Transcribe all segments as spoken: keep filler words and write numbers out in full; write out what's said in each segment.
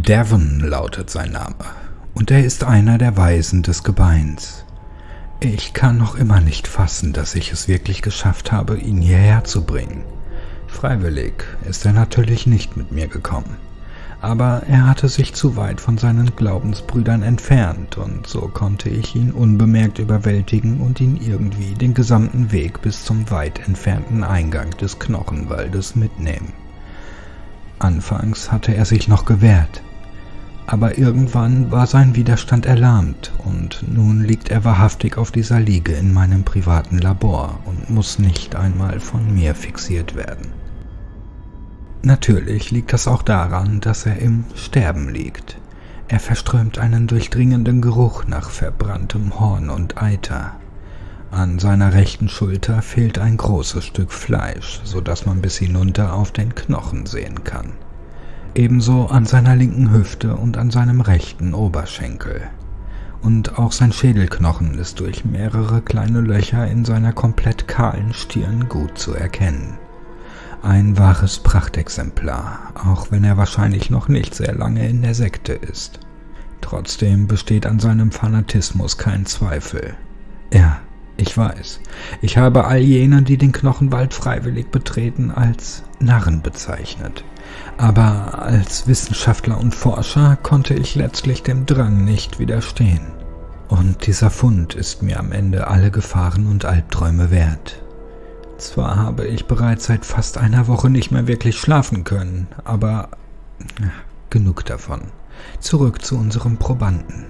Devon lautet sein Name, und er ist einer der Weisen des Gebeins. Ich kann noch immer nicht fassen, dass ich es wirklich geschafft habe, ihn hierher zu bringen. Freiwillig ist er natürlich nicht mit mir gekommen, aber er hatte sich zu weit von seinen Glaubensbrüdern entfernt, und so konnte ich ihn unbemerkt überwältigen und ihn irgendwie den gesamten Weg bis zum weit entfernten Eingang des Knochenwaldes mitnehmen. Anfangs hatte er sich noch gewehrt, aber irgendwann war sein Widerstand erlahmt, und nun liegt er wahrhaftig auf dieser Liege in meinem privaten Labor und muss nicht einmal von mir fixiert werden. Natürlich liegt das auch daran, dass er im Sterben liegt. Er verströmt einen durchdringenden Geruch nach verbranntem Horn und Eiter. An seiner rechten Schulter fehlt ein großes Stück Fleisch, so dass man bis hinunter auf den Knochen sehen kann. Ebenso an seiner linken Hüfte und an seinem rechten Oberschenkel. Und auch sein Schädelknochen ist durch mehrere kleine Löcher in seiner komplett kahlen Stirn gut zu erkennen. Ein wahres Prachtexemplar, auch wenn er wahrscheinlich noch nicht sehr lange in der Sekte ist. Trotzdem besteht an seinem Fanatismus kein Zweifel. Ja, ich weiß, ich habe all jene, die den Knochenwald freiwillig betreten, als Narren bezeichnet. Aber als Wissenschaftler und Forscher konnte ich letztlich dem Drang nicht widerstehen. Und dieser Fund ist mir am Ende alle Gefahren und Albträume wert. Zwar habe ich bereits seit fast einer Woche nicht mehr wirklich schlafen können, aber ja, genug davon. Zurück zu unserem Probanden.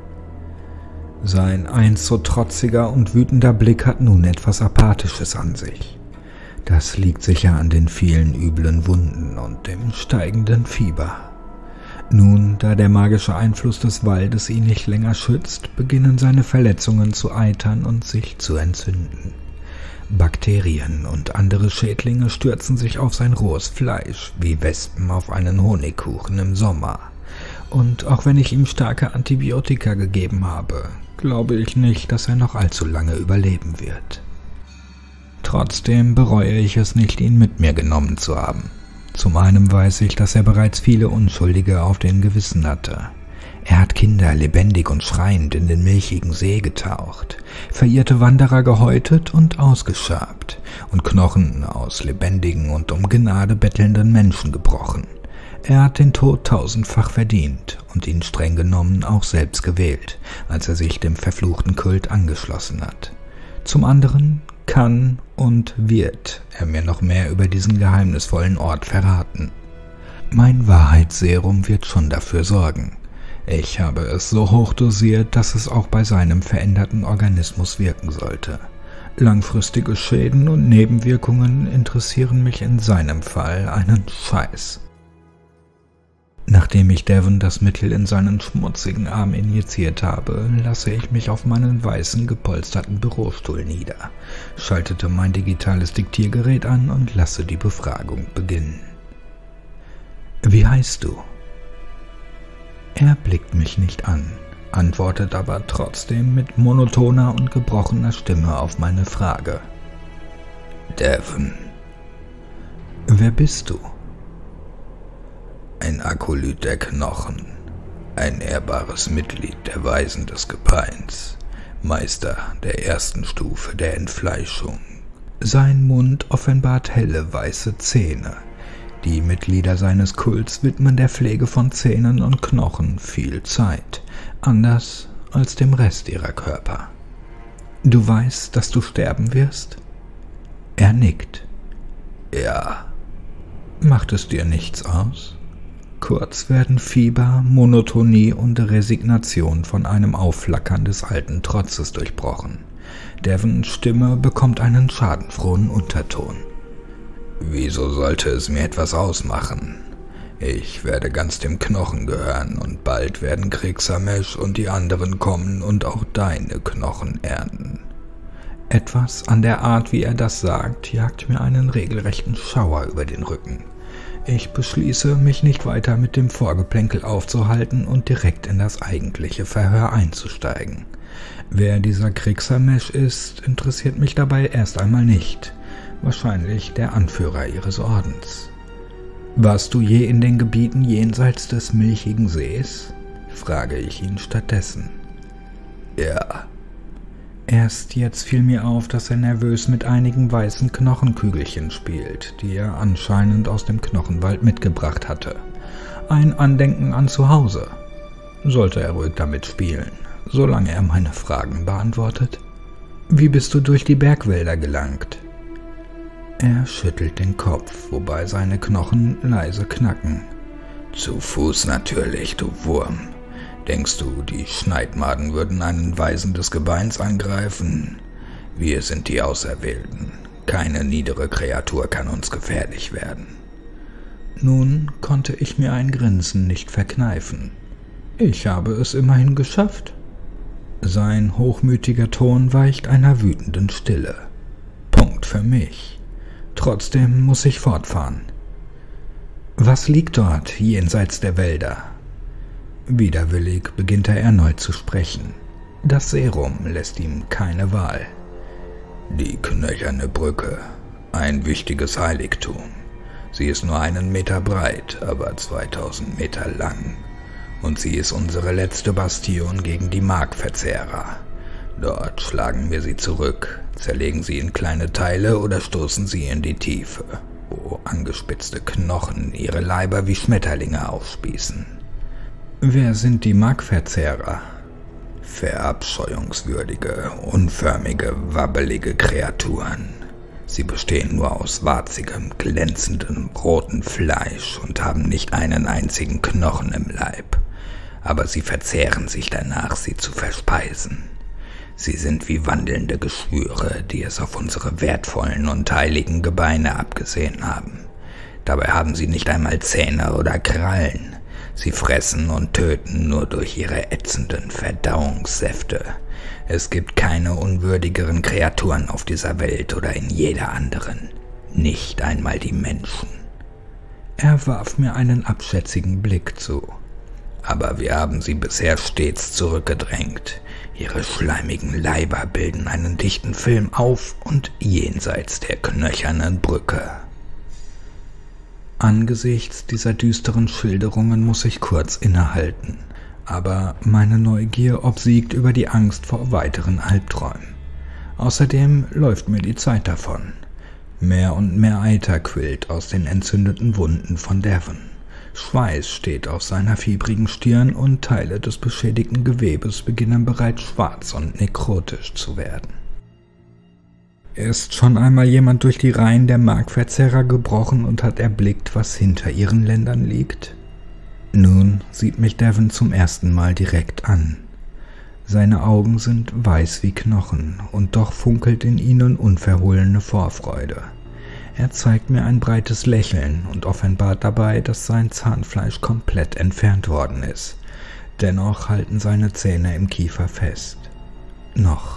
Sein einst so trotziger und wütender Blick hat nun etwas Apathisches an sich. Das liegt sicher an den vielen üblen Wunden und dem steigenden Fieber. Nun, da der magische Einfluss des Waldes ihn nicht länger schützt, beginnen seine Verletzungen zu eitern und sich zu entzünden. Bakterien und andere Schädlinge stürzen sich auf sein rohes Fleisch, wie Wespen auf einen Honigkuchen im Sommer. Und auch wenn ich ihm starke Antibiotika gegeben habe, glaube ich nicht, dass er noch allzu lange überleben wird. Trotzdem bereue ich es nicht, ihn mit mir genommen zu haben. Zum einen weiß ich, dass er bereits viele Unschuldige auf den Gewissen hatte. Er hat Kinder lebendig und schreiend in den milchigen See getaucht, verirrte Wanderer gehäutet und ausgeschabt und Knochen aus lebendigen und um Gnade bettelnden Menschen gebrochen. Er hat den Tod tausendfach verdient und ihn streng genommen auch selbst gewählt, als er sich dem verfluchten Kult angeschlossen hat. Zum anderen kann und wird er mir noch mehr über diesen geheimnisvollen Ort verraten. Mein Wahrheitsserum wird schon dafür sorgen. Ich habe es so hoch dosiert, dass es auch bei seinem veränderten Organismus wirken sollte. Langfristige Schäden und Nebenwirkungen interessieren mich in seinem Fall einen Scheiß. Nachdem ich Devon das Mittel in seinen schmutzigen Arm injiziert habe, lasse ich mich auf meinen weißen, gepolsterten Bürostuhl nieder, schaltete mein digitales Diktiergerät an und lasse die Befragung beginnen. »Wie heißt du?« Er blickt mich nicht an, antwortet aber trotzdem mit monotoner und gebrochener Stimme auf meine Frage. »Devon.« »Wer bist du?« »Ein Akolyt der Knochen, ein ehrbares Mitglied der Weisen des Gebeins, Meister der ersten Stufe der Entfleischung.« Sein Mund offenbart helle weiße Zähne. Die Mitglieder seines Kults widmen der Pflege von Zähnen und Knochen viel Zeit, anders als dem Rest ihrer Körper. »Du weißt, dass du sterben wirst?« Er nickt. »Ja.« »Macht es dir nichts aus?« Kurz werden Fieber, Monotonie und Resignation von einem Aufflackern des alten Trotzes durchbrochen. Devons Stimme bekommt einen schadenfrohen Unterton. »Wieso sollte es mir etwas ausmachen? Ich werde ganz dem Knochen gehören und bald werden Krixamesh und die anderen kommen und auch deine Knochen ernten.« Etwas an der Art, wie er das sagt, jagt mir einen regelrechten Schauer über den Rücken. Ich beschließe, mich nicht weiter mit dem Vorgeplänkel aufzuhalten und direkt in das eigentliche Verhör einzusteigen. Wer dieser Krixamesh ist, interessiert mich dabei erst einmal nicht. Wahrscheinlich der Anführer ihres Ordens. Warst du je in den Gebieten jenseits des milchigen Sees? Frage ich ihn stattdessen. Ja. Erst jetzt fiel mir auf, dass er nervös mit einigen weißen Knochenkügelchen spielt, die er anscheinend aus dem Knochenwald mitgebracht hatte. Ein Andenken an zu Hause. Sollte er ruhig damit spielen, solange er meine Fragen beantwortet. Wie bist du durch die Bergwälder gelangt? Er schüttelt den Kopf, wobei seine Knochen leise knacken. Zu Fuß natürlich, du Wurm. Denkst du, die Schneidmaden würden einen Weisen des Gebeins angreifen? Wir sind die Auserwählten. Keine niedere Kreatur kann uns gefährlich werden. Nun konnte ich mir ein Grinsen nicht verkneifen. Ich habe es immerhin geschafft. Sein hochmütiger Ton weicht einer wütenden Stille. Punkt für mich. Trotzdem muss ich fortfahren. Was liegt dort jenseits der Wälder? Widerwillig beginnt er erneut zu sprechen. Das Serum lässt ihm keine Wahl. Die knöcherne Brücke, ein wichtiges Heiligtum. Sie ist nur einen Meter breit, aber zweitausend Meter lang. Und sie ist unsere letzte Bastion gegen die Markverzehrer. Dort schlagen wir sie zurück, zerlegen sie in kleine Teile oder stoßen sie in die Tiefe, wo angespitzte Knochen ihre Leiber wie Schmetterlinge aufspießen. Wer sind die Markverzehrer? Verabscheuungswürdige, unförmige, wabbelige Kreaturen. Sie bestehen nur aus warzigem, glänzendem, rotem Fleisch und haben nicht einen einzigen Knochen im Leib. Aber sie verzehren sich danach, sie zu verspeisen. Sie sind wie wandelnde Geschwüre, die es auf unsere wertvollen und heiligen Gebeine abgesehen haben. Dabei haben sie nicht einmal Zähne oder Krallen. Sie fressen und töten nur durch ihre ätzenden Verdauungssäfte. Es gibt keine unwürdigeren Kreaturen auf dieser Welt oder in jeder anderen. Nicht einmal die Menschen. Er warf mir einen abschätzigen Blick zu. Aber wir haben sie bisher stets zurückgedrängt. Ihre schleimigen Leiber bilden einen dichten Film auf und jenseits der knöchernen Brücke. Angesichts dieser düsteren Schilderungen muss ich kurz innehalten, aber meine Neugier obsiegt über die Angst vor weiteren Albträumen. Außerdem läuft mir die Zeit davon. Mehr und mehr Eiter quillt aus den entzündeten Wunden von Devon. Schweiß steht auf seiner fiebrigen Stirn und Teile des beschädigten Gewebes beginnen bereits schwarz und nekrotisch zu werden. Ist schon einmal jemand durch die Reihen der Markverzehrer gebrochen und hat erblickt, was hinter ihren Ländern liegt? Nun sieht mich Devon zum ersten Mal direkt an. Seine Augen sind weiß wie Knochen, und doch funkelt in ihnen unverhohlene Vorfreude. Er zeigt mir ein breites Lächeln und offenbart dabei, dass sein Zahnfleisch komplett entfernt worden ist. Dennoch halten seine Zähne im Kiefer fest. Noch.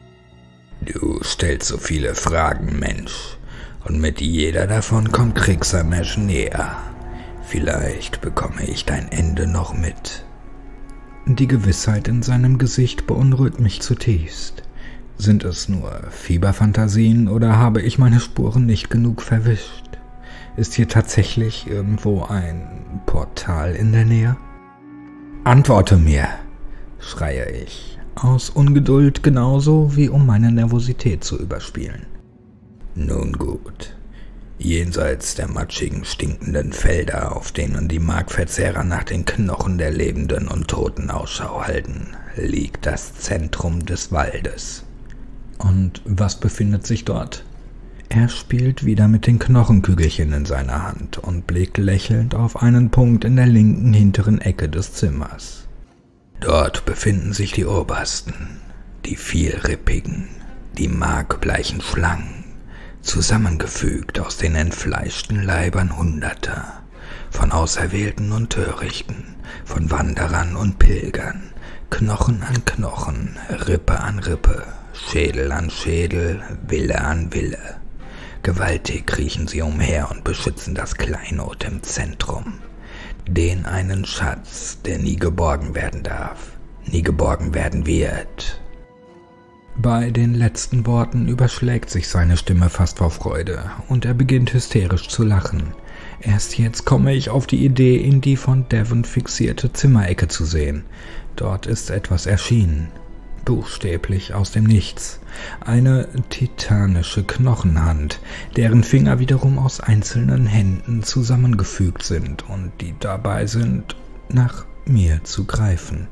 Du stellst so viele Fragen, Mensch, und mit jeder davon kommt Kriegsarmesch näher. Vielleicht bekomme ich dein Ende noch mit. Die Gewissheit in seinem Gesicht beunruhigt mich zutiefst. Sind es nur Fieberfantasien oder habe ich meine Spuren nicht genug verwischt? Ist hier tatsächlich irgendwo ein Portal in der Nähe? Antworte mir, schreie ich, aus Ungeduld genauso wie um meine Nervosität zu überspielen. Nun gut. Jenseits der matschigen, stinkenden Felder, auf denen die Markverzehrer nach den Knochen der Lebenden und Toten Ausschau halten, liegt das Zentrum des Waldes. Und was befindet sich dort? Er spielt wieder mit den Knochenkügelchen in seiner Hand und blickt lächelnd auf einen Punkt in der linken hinteren Ecke des Zimmers. Dort befinden sich die Obersten, die vielrippigen, die markbleichen Schlangen, zusammengefügt aus den entfleischten Leibern Hunderter, von Auserwählten und Törichten, von Wanderern und Pilgern, Knochen an Knochen, Rippe an Rippe, Schädel an Schädel, Wille an Wille. Gewaltig kriechen sie umher und beschützen das Kleinod im Zentrum. Den einen Schatz, der nie geborgen werden darf, nie geborgen werden wird. Bei den letzten Worten überschlägt sich seine Stimme fast vor Freude und er beginnt hysterisch zu lachen. Erst jetzt komme ich auf die Idee, in die von Devon fixierte Zimmerecke zu sehen. Dort ist etwas erschienen. Buchstäblich aus dem Nichts. Eine titanische Knochenhand, deren Finger wiederum aus einzelnen Händen zusammengefügt sind und die dabei sind, nach mir zu greifen.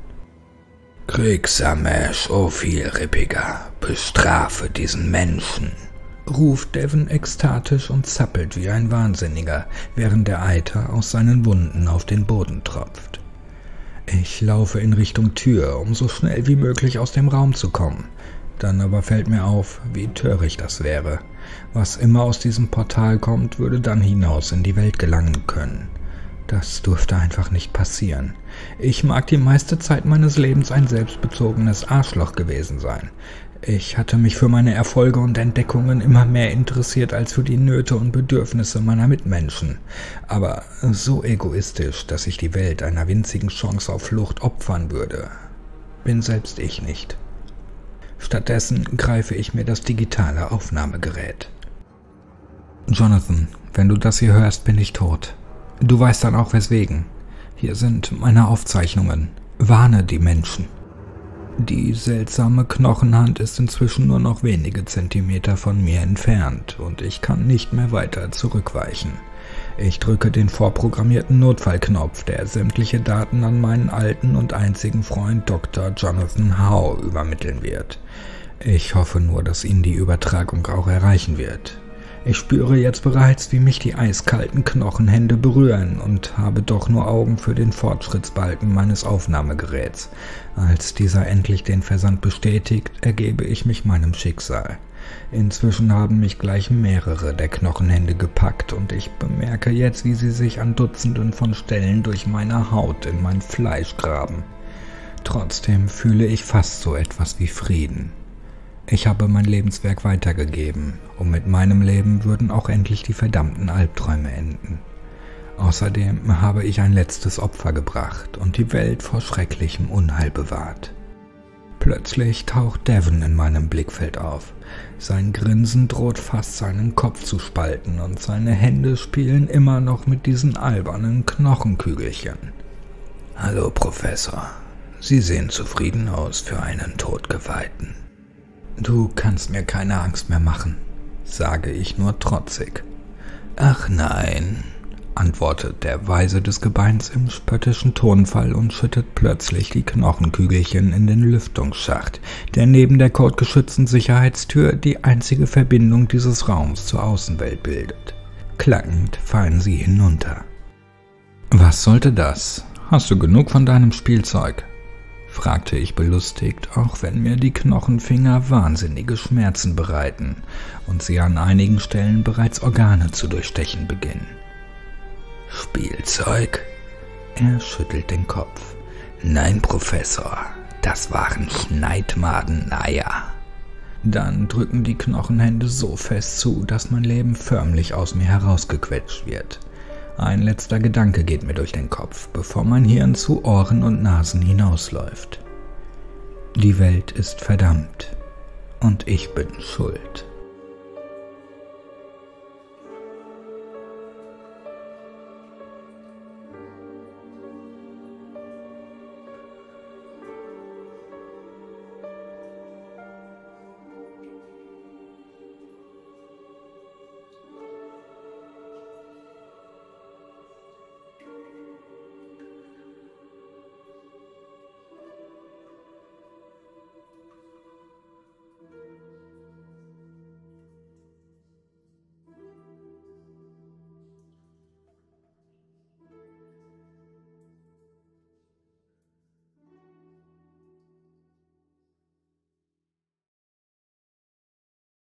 Kriegsamesh, o Vielrippiger, bestrafe diesen Menschen, ruft Devon ekstatisch und zappelt wie ein Wahnsinniger, während der Eiter aus seinen Wunden auf den Boden tropft. Ich laufe in Richtung Tür, um so schnell wie möglich aus dem Raum zu kommen. Dann aber fällt mir auf, wie töricht das wäre. Was immer aus diesem Portal kommt, würde dann hinaus in die Welt gelangen können. Das durfte einfach nicht passieren. Ich mag die meiste Zeit meines Lebens ein selbstbezogenes Arschloch gewesen sein. Ich hatte mich für meine Erfolge und Entdeckungen immer mehr interessiert als für die Nöte und Bedürfnisse meiner Mitmenschen. Aber so egoistisch, dass ich die Welt einer winzigen Chance auf Flucht opfern würde, bin selbst ich nicht. Stattdessen greife ich mir das digitale Aufnahmegerät. Jonathan, wenn du das hier hörst, bin ich tot. Du weißt dann auch weswegen. Hier sind meine Aufzeichnungen. Warne die Menschen. Die seltsame Knochenhand ist inzwischen nur noch wenige Zentimeter von mir entfernt und ich kann nicht mehr weiter zurückweichen. Ich drücke den vorprogrammierten Notfallknopf, der sämtliche Daten an meinen alten und einzigen Freund Doktor Jonathan Howe übermitteln wird. Ich hoffe nur, dass ihn die Übertragung auch erreichen wird. Ich spüre jetzt bereits, wie mich die eiskalten Knochenhände berühren und habe doch nur Augen für den Fortschrittsbalken meines Aufnahmegeräts. Als dieser endlich den Versand bestätigt, ergebe ich mich meinem Schicksal. Inzwischen haben mich gleich mehrere der Knochenhände gepackt und ich bemerke jetzt, wie sie sich an Dutzenden von Stellen durch meine Haut in mein Fleisch graben. Trotzdem fühle ich fast so etwas wie Frieden. Ich habe mein Lebenswerk weitergegeben, und mit meinem Leben würden auch endlich die verdammten Albträume enden. Außerdem habe ich ein letztes Opfer gebracht und die Welt vor schrecklichem Unheil bewahrt. Plötzlich taucht Devon in meinem Blickfeld auf. Sein Grinsen droht fast seinen Kopf zu spalten und seine Hände spielen immer noch mit diesen albernen Knochenkügelchen. »Hallo, Professor. Sie sehen zufrieden aus für einen Todgeweihten.« »Du kannst mir keine Angst mehr machen«, sage ich nur trotzig. »Ach nein«, antwortet der Weise des Gebeins im spöttischen Tonfall und schüttet plötzlich die Knochenkügelchen in den Lüftungsschacht, der neben der codegeschützten Sicherheitstür die einzige Verbindung dieses Raums zur Außenwelt bildet. Klackend fallen sie hinunter. »Was sollte das? Hast du genug von deinem Spielzeug?« fragte ich belustigt, auch wenn mir die Knochenfinger wahnsinnige Schmerzen bereiten und sie an einigen Stellen bereits Organe zu durchstechen beginnen. »Spielzeug?« Er schüttelt den Kopf. »Nein, Professor, das waren Schneidmaden-Eier.« Dann drücken die Knochenhände so fest zu, dass mein Leben förmlich aus mir herausgequetscht wird. Ein letzter Gedanke geht mir durch den Kopf, bevor mein Hirn zu Ohren und Nasen hinausläuft. Die Welt ist verdammt und ich bin schuld.